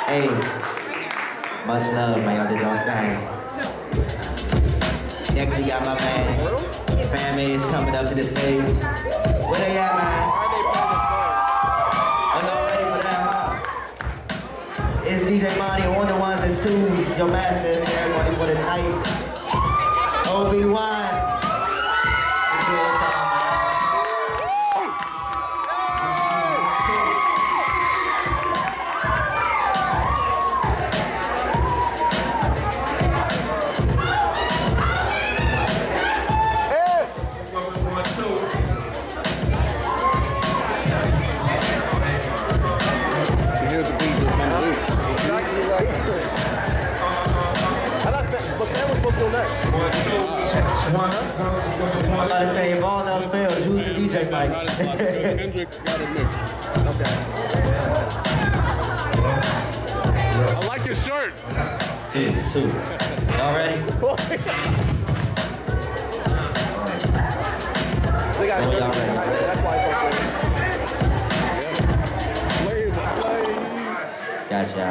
Hey, much love, man. Y'all did your thing. Next, we got my man, Fan Maze coming up to the stage. Where they at, man? Oh, y'all ready for that, huh? It's DJ Monty on the ones and twos, your master of ceremony for the night. Obi-Wan. Let's do it, y'all. I'm about to say, if all else fails, use the DJ mic. Kendrick's got a mix. Okay. I like your shirt. Two. Y'all ready? They got y'all ready? That's why it's Gotcha.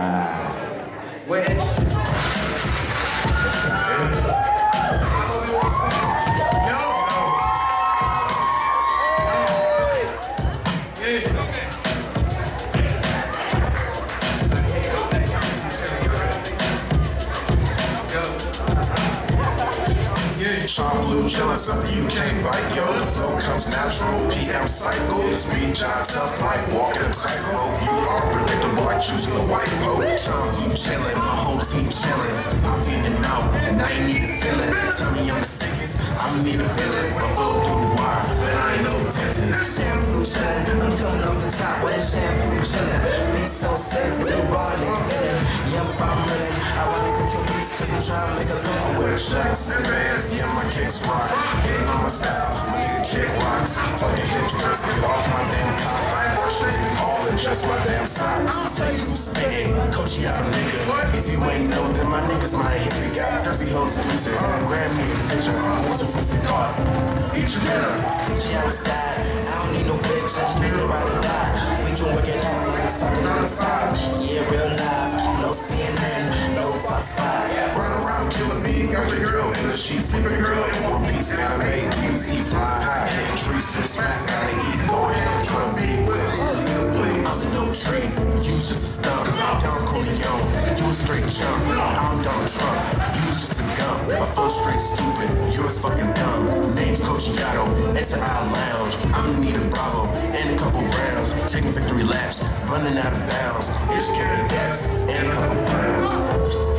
Champloo Chillin, something you can't bite, yo. The flow comes natural, PM cycle. This beat job tough like walking a tightrope. You are predictable like choosing a white boat. Champloo Chillin, my whole team chillin'. Popped in and out, and now you need a feeling. Tell me I'm the sickest, I'ma need a feeling. My flow through the wire, but I ain't no dentist. Champloo Chillin, I'm coming off the top, where's Champloo Chillin? Be so sick, it's a bar nigga feeling. Yep, I'm reeling. I wanna click your beats, cause I'm trying to make a living. I wear shacks and bands, yeah, my kicks rock. Hating on my style, my nigga kick rocks. Fucking hipsters, get off my damn cock. I ain't fresher than all in just my damn socks. Tell you who's spitting, coach you out a nigga. If you ain't know, then my niggas might hit me. Got thirsty hoes squeezing, grab me a picture. What's a food for thought? Eat your dinner. Meet you outside, I don't need no bitch, I just need to ride or die. We can work it out like a fucking 9 to 5. Yeah, real live, no CNN, no Fox 5. Run around, kill a beat, got the girl in the sheets, leave the girl in one piece. Anime, DBZ, fly high, hitting trees, super smack, gotta eat, go ahead, try to be with please. I'm no tree, you's just a stump. Don Corleone, you a straight chump. I'm Donald Trump, you's just a gump. My flow straight stupid, yours fucking dumb. Name's Coach Yato, enter our lounge. I'ma need a Bravo and a couple rounds. Taking victory laps, running out of bounds. Just kicking gaps and a couple pounds.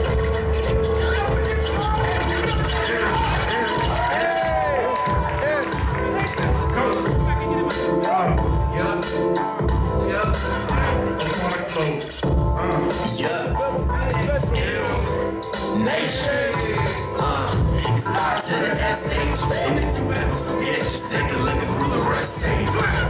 Nation, it's I to the SH. And if you ever forget, just take a look at who the rest ain't.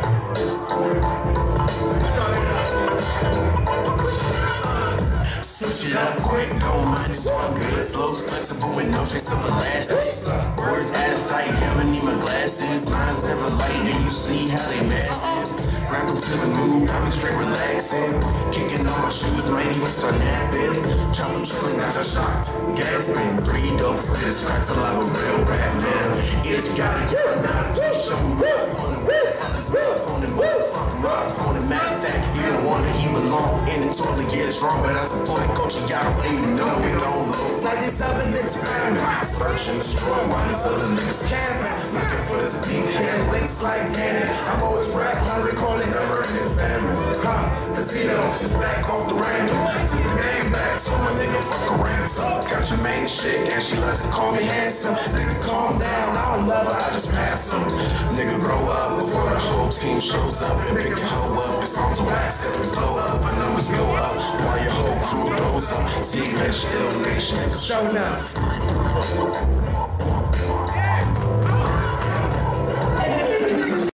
Switch it up quick, don't mind, it's all good. Flows flexible with no trace of elastic. Words out of sight, I'ma need my glasses. Lines never light, and you see how they massive. Rapping to the mood, got me straight relaxing. Kicking on my shoes, might even start napping. Champloo Chillin, got you shocked. Gasping, 3 dope fists, cracks alive a real rap man. It's got it, you're not a show up on the way. On the motherfucking up on the matter of fact, you don't want it, he belong in it, totally get strong, but I support it, coach, y'all don't even know it, don't look like these other niggas spamming. Search and destroy while these other niggas camping. Looking for this beat, hand links like cannon. I'm always rap hungry, calling never ending famine. Zito is back off the random. Took the game back, so my nigga fuck a ransom. Got your main chick, and she loves to call me handsome. Nigga, calm down, I don't love her, I just pass him. Nigga, grow up before the whole team shows up and pick your hoe up. It's on to wax that we flow up, our numbers go up while your whole crew goes up. Team H, ill nation, show enough.